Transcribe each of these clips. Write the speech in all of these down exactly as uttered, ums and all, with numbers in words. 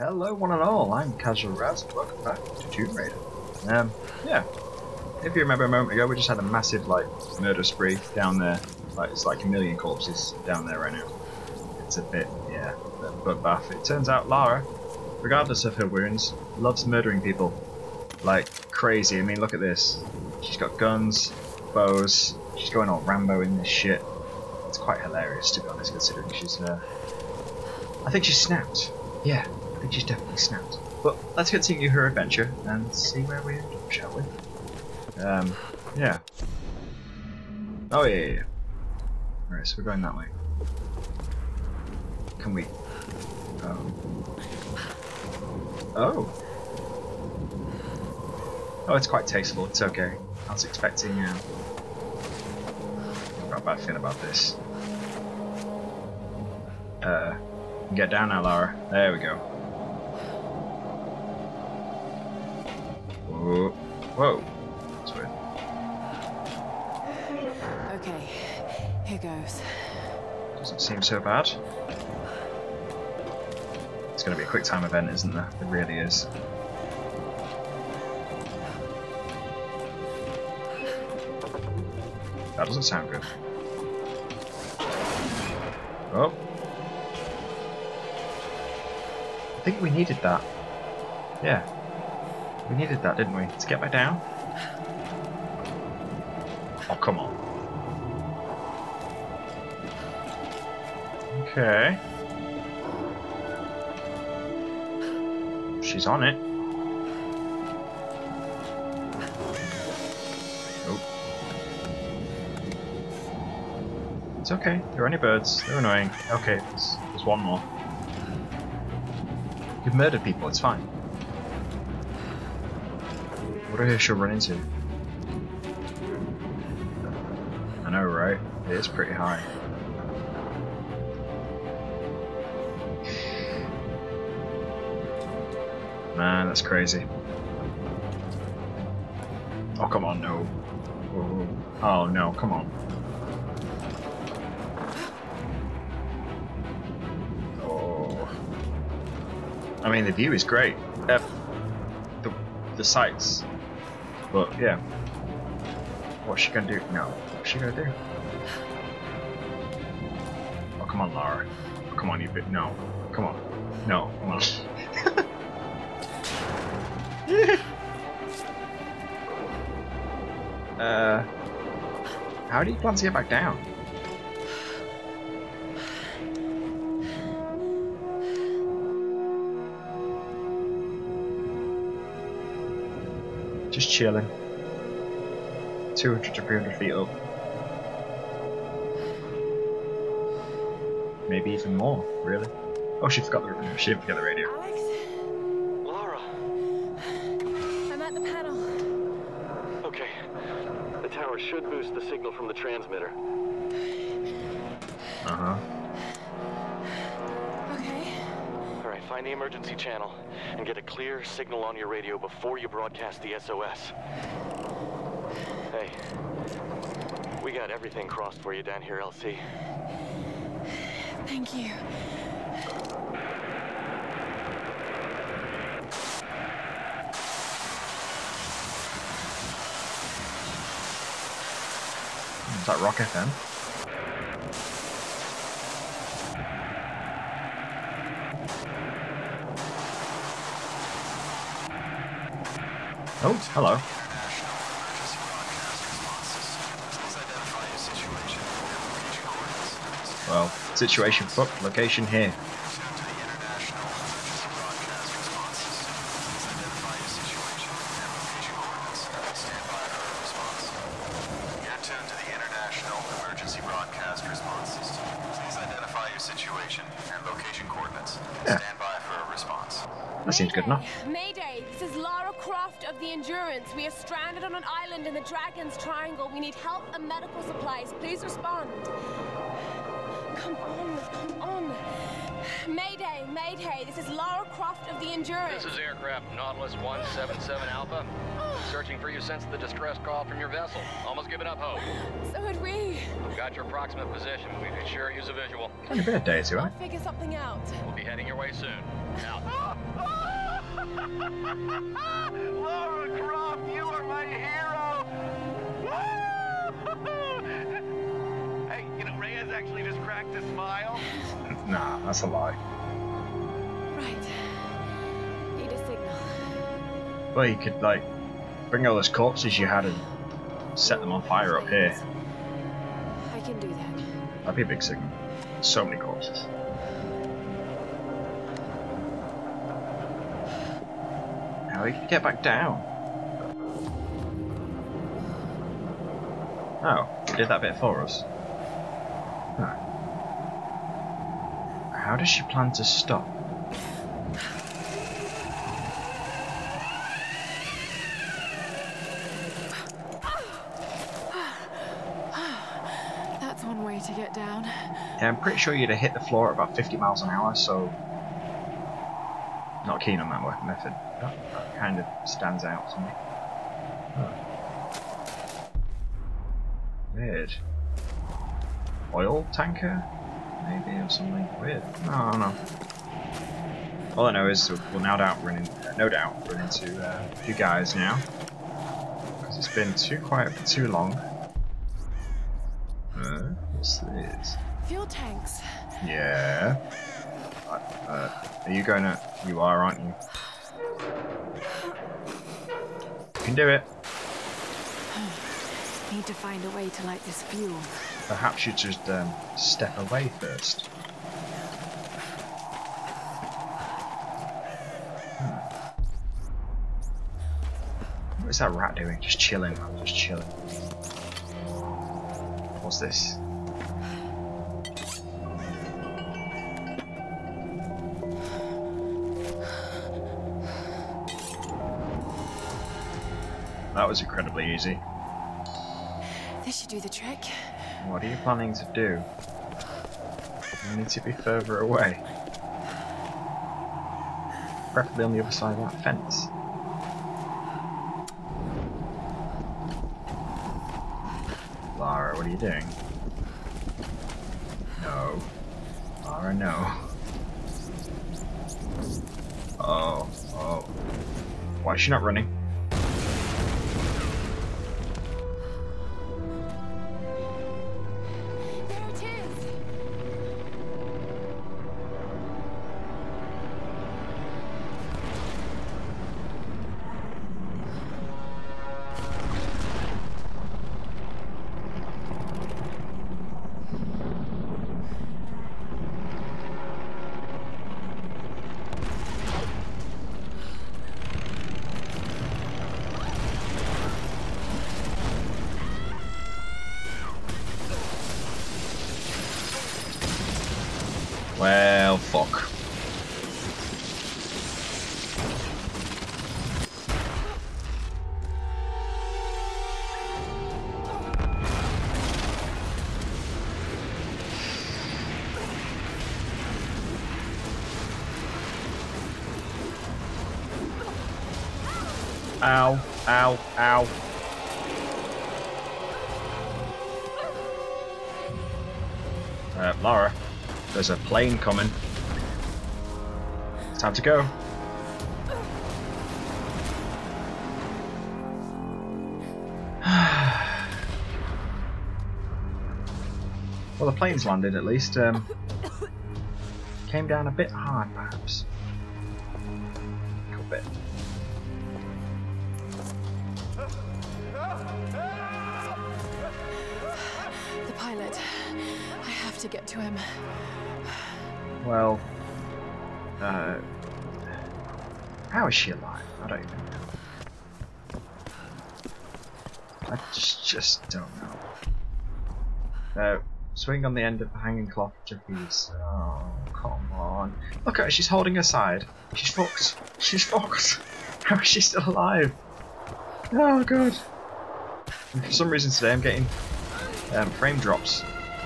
Hello one and all, I'm CasualRaz and welcome back to Tomb Raider. Um, yeah, if you remember a moment ago we just had a massive like murder spree down there. Like it's like a million corpses down there right now. It's a bit, yeah, a bloodbath. It turns out Lara, regardless of her wounds, loves murdering people. Like crazy. I mean look at this. She's got guns, bows, she's going all Rambo in this shit. It's quite hilarious to be honest considering she's uh I think she's snapped. Yeah. I think she's definitely snapped. But let's continue her adventure and see where we end up, shall we? Um, yeah. Oh yeah, yeah, yeah. Alright, so we're going that way. Can we... Oh. Oh! Oh, it's quite tasteful, it's okay. I was expecting... Um, I've got a bad feeling about this. Uh, get down now, Lara. There we go. Whoa. Whoa. That's weird. Okay, here goes. Doesn't seem so bad. It's going to be a quick time event, isn't there? It really is. That doesn't sound good. Oh. I think we needed that. Yeah. We needed that, didn't we? To get back down? Oh, come on. Okay. She's on it. Oh. It's okay. They're only birds. They're annoying. Okay, there's, there's one more. You've murdered people, it's fine. What do I she'll run into? I know, right? It is pretty high. Man, that's crazy. Oh, come on, no. Oh, oh no, come on. Oh. I mean, the view is great. Uh, the, the sights. But yeah, what's she gonna do? No, what's she gonna do? Oh come on, Lara! Oh, come on, you bit. No, come on, no, come on. uh, how do you plan to get back down? Just chilling. two hundred to three hundred feet up. Maybe even more, really. Oh, she forgot the she didn't forget the radio. Alex? Lara! I'm at the panel. Okay. The tower should boost the signal from the transmitter. Uh-huh. Okay. Alright, find the emergency channel and get a clear signal on your radio before you broadcast the S O S. Hey, we got everything crossed for you down here, L C. Thank you. Is that Rock F M? Oh, hello. Well, situation fucked, location here. Yeah. That seems good enough. Mayday, this is Lara Croft of the Endurance. We are stranded on an island in the Dragon's Triangle. We need help and medical supplies. Please respond. Come on, come on. Mayday, Mayday, this is Lara Croft of the Endurance. This is aircraft Nautilus one seven seven Alpha. Searching for you since the distress call from your vessel. Almost given up hope. So had we. We've got your approximate position. We can sure use a visual. It's only been a day or two, I'll eh? figure something out. We'll be heading your way soon. Out. Lara Croft, you are my hero! Hey, you know, Reyes actually just cracked a smile. Nah, that's a lie. Right. Need a signal. Well, you could, like, bring all those corpses you had and set them on fire up here. I can do that. That'd be a big signal. So many corpses. How are you gonna get back down? Oh, you did that bit for us. Huh. How does she plan to stop? That's one way to get down. Yeah, I'm pretty sure you'd have hit the floor at about fifty miles an hour, so not keen on that method. That, that kind of stands out to me. Huh. Weird. Oil tanker? Maybe, or something? Weird. No, no. All I know is we'll no doubt run, in, uh, no doubt run into uh, a few guys now. Because it's been too quiet for too long. Uh, what's this? Fuel tanks. Yeah. Uh, uh, are you going to... You are, aren't you? You can do it. Need to find a way to light this fuel. Perhaps you just um, step away first. Hmm. What is that rat doing? Just chilling, just chilling. What's this? That was incredibly easy. This should do the trick. What are you planning to do? You need to be further away. Preferably on the other side of that fence. Lara, what are you doing? No. Lara, no. Oh, oh. Why is she not running? Well, fuck. Ow, ow, ow. Uh, Lara. There's a plane coming. It's time to go. Well, the plane's landed at least. Um, came down a bit hard, perhaps. A little bit. The pilot. I have to get to him. Well, uh, how is she alive? I don't even know. I just, just don't know. Uh, swing on the end of the hanging cloth trapeze. Oh, come on. Look at her, she's holding her side. She's fucked. She's fucked. How is she still alive? Oh, God. And for some reason today I'm getting um, frame drops.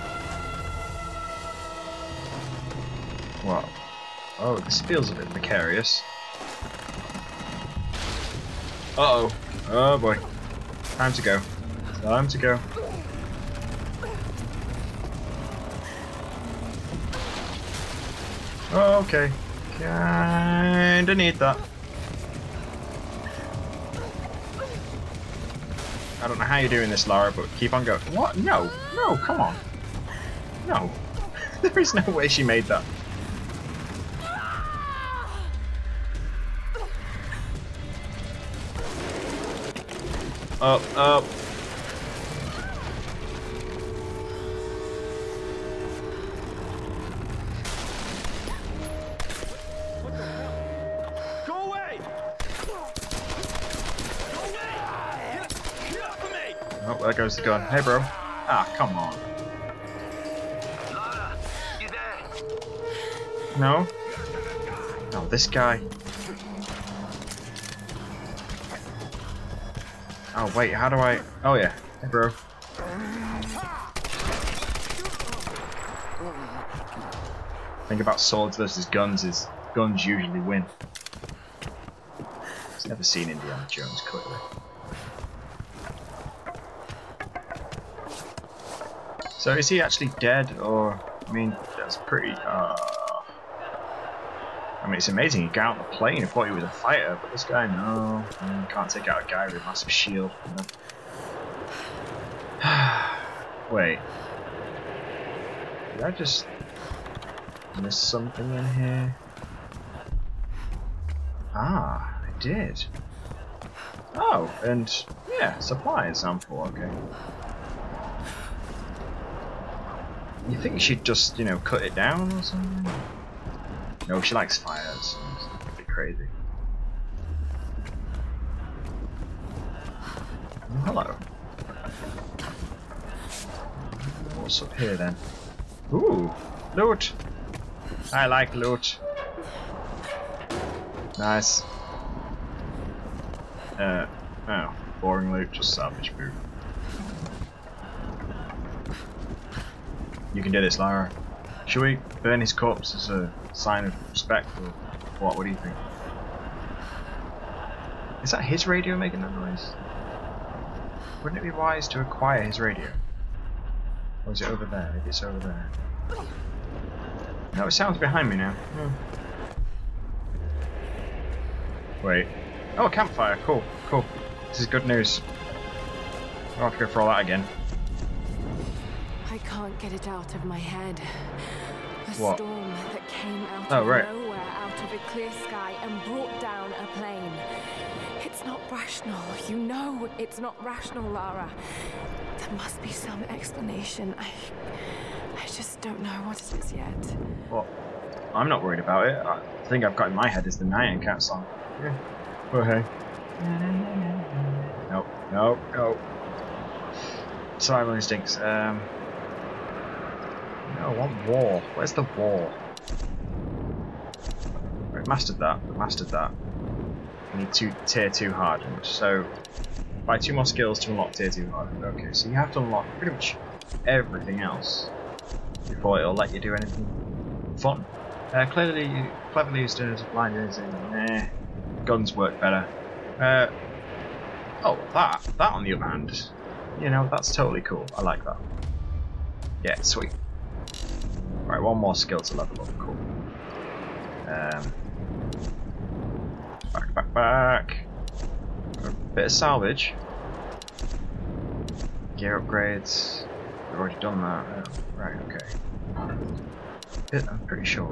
What? Oh, this feels a bit precarious. Uh oh. Oh boy. Time to go. Time to go. Oh, okay. Kinda need that. I don't know how you're doing this, Lara, but keep on going. What? No, no, come on. No. There is no way she made that. Up, up. What the hell? Go away! Go away! Get, get off of me! Oh, there goes the gun. Hey, bro. Ah, come on. Lara, you there? No? Oh, this guy. Oh, wait, how do I... Oh, yeah. Hey, bro. Think about swords versus guns is guns usually win. I've never seen Indiana Jones, clearly. So is he actually dead, or... I mean, that's pretty... Uh... I mean, it's amazing he got out on the plane. I thought he was a fighter, but this guy, no. Mm, can't take out a guy with a massive shield. No. Wait. Did I just miss something in here? Ah, I did. Oh, and yeah, supply example, okay. You think she'd just, you know, cut it down or something? No, she likes fires. So it's a bit crazy. Oh, hello. What's up here then? Ooh, loot. I like loot. Nice. Uh, oh, boring loot, just salvage food. You can do this, Lara. Should we burn his corpse as a sign of respect, or what? What do you think? Is that his radio making that noise? Wouldn't it be wise to acquire his radio? Or is it over there? Maybe it's over there. No, it sounds behind me now. Hmm. Wait. Oh, a campfire. Cool, cool. This is good news. I don't have to go for all that again. I can't get it out of my head. A What? storm that came out Oh, of right. nowhere, out of a clear sky, and brought down a plane. It's not rational. You know it's not rational, Lara. There must be some explanation. I... I just don't know what it is yet. Well, I'm not worried about it. I think I've got in my head is the Nyan Cat song. Yeah. Oh, hey. Nope, nope, nope. Survival instincts. Um... No, I want war. Where's the war? Right, mastered that. Mastered that. I need two tier two hardened. So buy two more skills to unlock tier two hardened. Okay, so you have to unlock pretty much everything else before it'll let you do anything fun. Uh, clearly, cleverly used as blind is in. Nah, guns work better. Uh, oh, that that on the other hand, you know, that's totally cool. I like that. Yeah, sweet. Right, one more skill to level up. Cool. Um, back, back, back. A bit of salvage. Gear upgrades. We've already done that. Oh, right, okay. Bit, I'm pretty sure.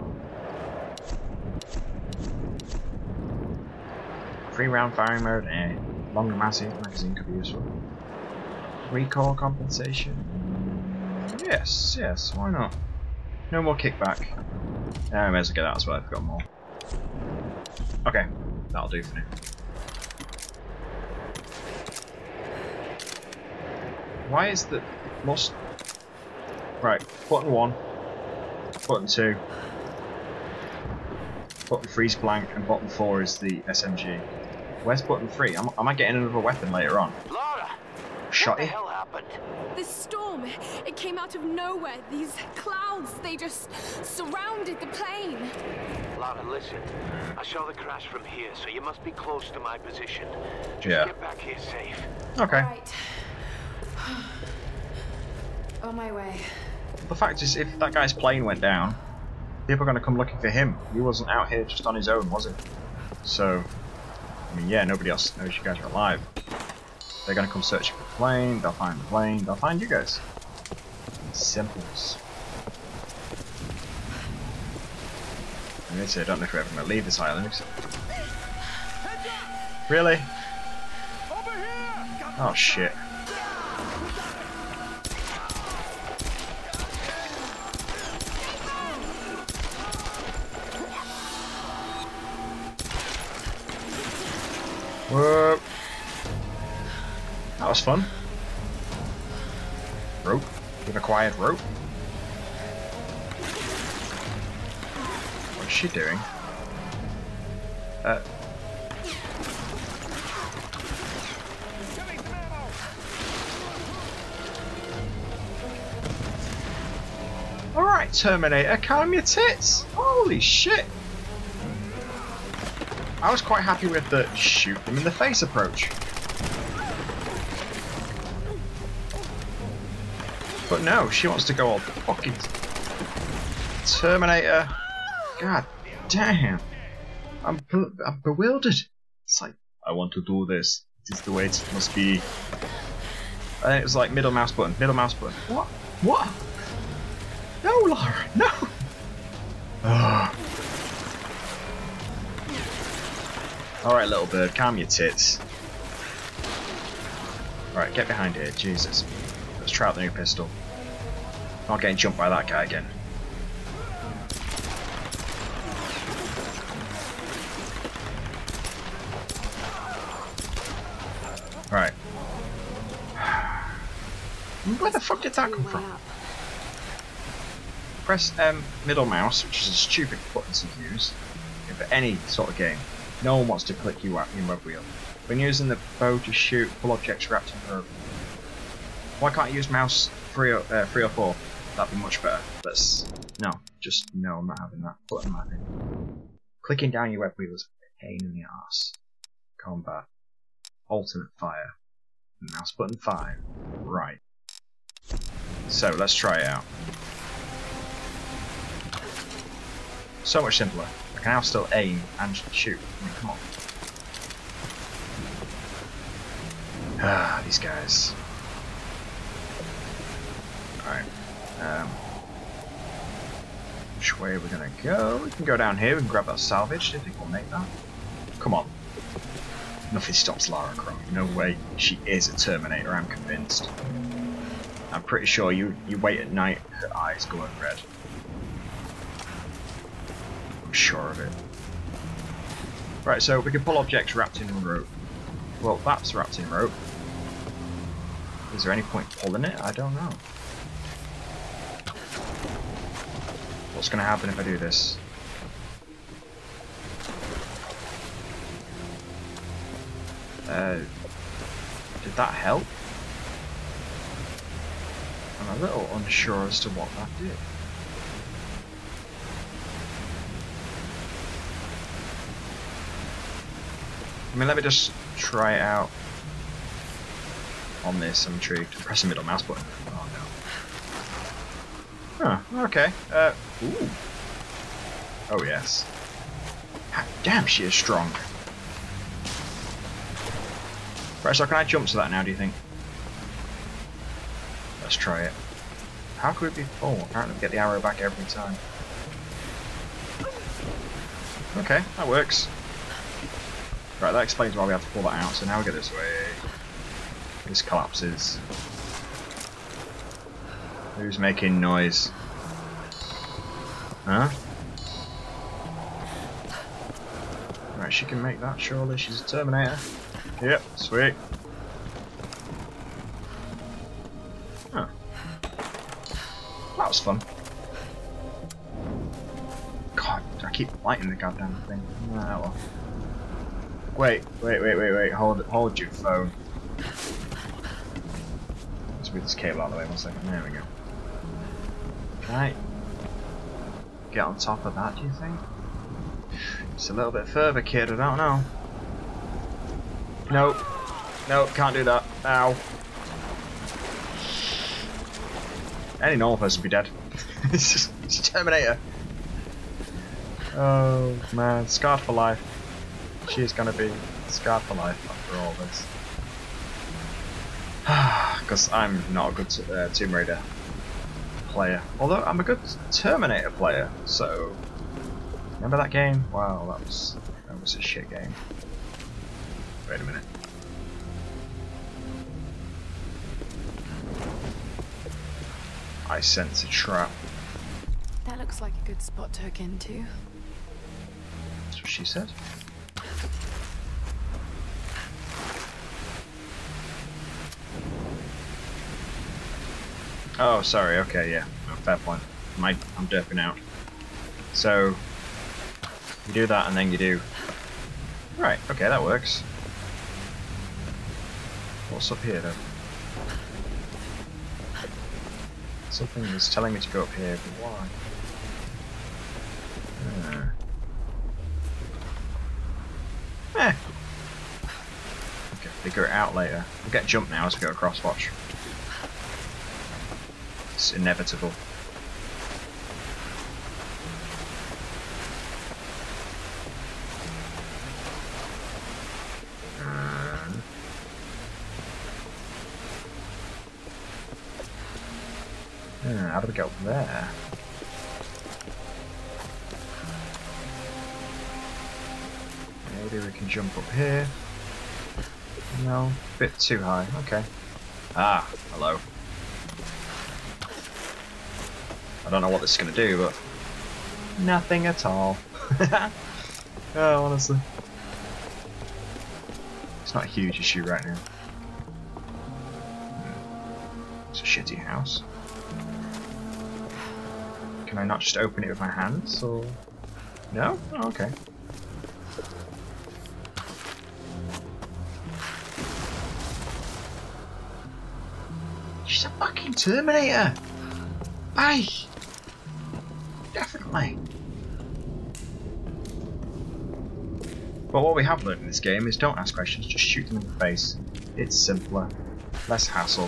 Free round firing mode. Eh. Longer massive magazine could be useful. Recoil compensation. Yes, yes. Why not? No more kickback. Uh, I may as well get that as well, I've got more. Okay, that'll do for now. Why is the most... Right, button one, button two, button three is blank, and button four is the S M G. Where's button three? Am, am I getting another weapon later on? Lara! Shotty? What the hell happened? This storm, it came out of nowhere. These clouds, they just surrounded the plane. Lara, listen. I saw the crash from here, so you must be close to my position. Just Yeah. get back here safe. Okay. Right. On my way. The fact is, if that guy's plane went down, people are going to come looking for him. He wasn't out here just on his own, was he? So, I mean, yeah, nobody else knows you guys are alive. They're gonna come searching for the plane, they'll find the plane, they'll find you guys. Simples. I need to, I don't know if we're ever gonna leave this island. Really? Oh shit. Whoa. That was fun. Rope. We've acquired rope. What's she doing? Uh. Alright, Terminator, calm your tits! Holy shit! I was quite happy with the shoot them in the face approach. But no, she wants to go all fucking Terminator. God damn. I'm, be I'm bewildered. It's like, I want to do this. This is the way it must be. And it was like middle mouse button, middle mouse button. What? What? No, Lara, no! Ugh. Alright, little bird, calm your tits. Alright, get behind here, Jesus. Let's try out the new pistol. Not getting jumped by that guy again. Alright. Where the fuck did that come from? Press um, middle mouse, which is a stupid button to use for any sort of game. No one wants to click you at your web wheel. When using the bow to shoot full objects wrapped in rope. Why can't I use mouse three or, uh, three or four? That'd be much better. Let's no, just no. I'm not having that. Button mapping. Clicking down your web wheel is a pain in the ass. Combat. Alternate fire. Mouse button five. Right. So let's try it out. So much simpler. I can now still aim and shoot. I mean, come on. Ah, these guys. Alright. Um, which way are we gonna go? We can go down here, we can grab that salvage. Do you think we'll make that? Come on. Nothing stops Lara Croft. No way. She is a Terminator, I'm convinced. I'm pretty sure you, you wait at night, her eyes glowing red. I'm sure of it. Right, so we can pull objects wrapped in rope. Well, that's wrapped in rope. Is there any point pulling it? I don't know. What's going to happen if I do this? Uh, did that help? I'm a little unsure as to what that did. I mean, let me just try it out on this. I'm intrigued. Press the middle mouse button. Oh no. Huh, okay. Uh, ooh. Oh yes. God damn, she is strong. Right, so can I jump to that now, do you think? Let's try it. How could it be full? Apparently we get the arrow back every time. Okay, that works. Right, that explains why we have to pull that out, so now we go this way. This collapses. Who's making noise? Huh? Right, she can make that, surely. She's a Terminator. Yep, sweet. Huh. That was fun. God, I keep lighting the goddamn thing. Oh, well. Wait, wait, wait, wait, wait. Hold, hold your phone. Let's move this cable out of the way one second. There we go. Can I get on top of that, do you think? It's a little bit further, kid. I don't know. Nope. Nope, can't do that. Ow. Any normal person would be dead. It's just it's a Terminator. Oh man, scarred for life. She is gonna be scarred for life after all this. Because I'm not a good t uh, Tomb Raider player. Although I'm a good Terminator player, so... Remember that game? Wow, that was, that was a shit game. Wait a minute. I sense a trap. That looks like a good spot to hook into. That's what she said. Oh, sorry, okay, yeah. No, fair point. My, I'm derping out. So, you do that and then you do... Right, okay, that works. What's up here, though? Something is telling me to go up here, but why? Uh. Eh. Okay, figure it out later. We'll get jumped now as we go across, watch. It's inevitable. Um. Uh, how do we get up there? Maybe we can jump up here. No, a bit too high. Okay. Ah, hello. I don't know what this is going to do, but nothing at all. Oh, honestly. It's not a huge issue right now. Hmm. It's a shitty house. Can I not just open it with my hands, or... No? Oh, okay. She's a fucking Terminator! Bye! Definitely. But what we have learned in this game is don't ask questions, just shoot them in the face. It's simpler. Less hassle.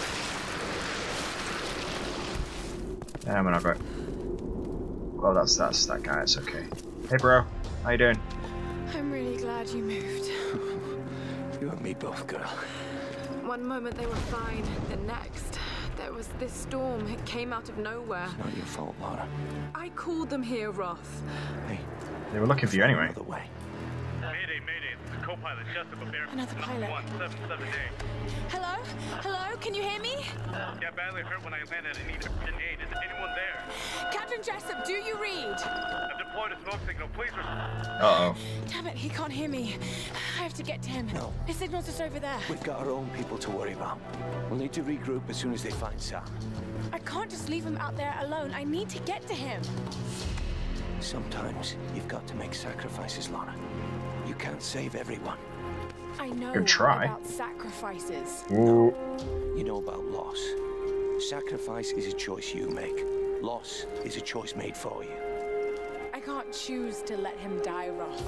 Yeah, I'm not going. Well, that's that's that guy. It's okay. Hey, bro. How you doing? I'm really glad you moved. You and me both, girl. One moment they were fine, the next there was this storm. It came out of nowhere. It's not your fault, Lara. I called them here, Roth. Hey, They were looking for you anyway. another way. Mayday, mayday. This is co-pilot Jessica Bear. Another pilot. one seven seven eight. Hello? Hello? Can you hear me? Got badly hurt when I landed and needed urgent aid. Is anyone there? Captain Jessup, do you read? I've deployed a smoke signal. Please respond. Uh oh. Damn it, he can't hear me. I have to get to him. No. His signal's just over there. We've got our own people to worry about. We'll need to regroup as soon as they find Sam. I can't just leave him out there alone. I need to get to him. Sometimes you've got to make sacrifices, Lara. You can't save everyone. I know Good try. about sacrifices. Ooh. You know about loss. Sacrifice is a choice you make. Loss is a choice made for you. I can't choose to let him die, Roth.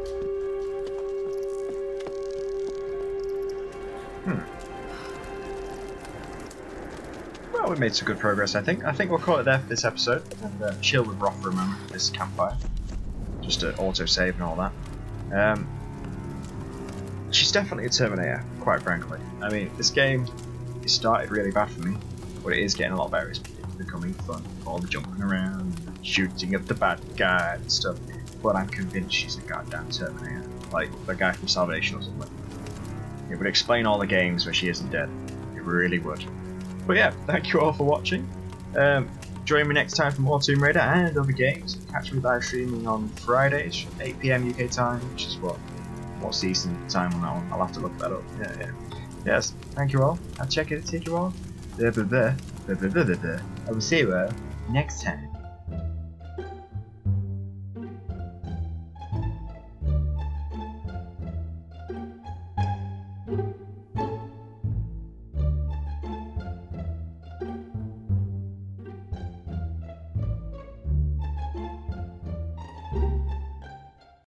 Hmm. Well, we made some good progress, I think. I think we'll call it there for this episode and uh, chill with Roth for a moment for this campfire. Just to auto-save and all that. Um, she's definitely a Terminator, quite frankly. I mean, this game, it started really bad for me, but it is getting a lot better. It's becoming fun. All the jumping around, shooting at the bad guy and stuff. But I'm convinced she's a goddamn Terminator. Like the guy from Salvation or something. It would explain all the games where she isn't dead. It really would. But yeah, thank you all for watching. Um, join me next time for more Tomb Raider and other games. Catch me live streaming on Fridays, eight p m U K time, which is what what's the Eastern time on that one. I'll have to look that up. Yeah, yeah. Yes, thank you all. I'll check it, take you all. I will see you all next time.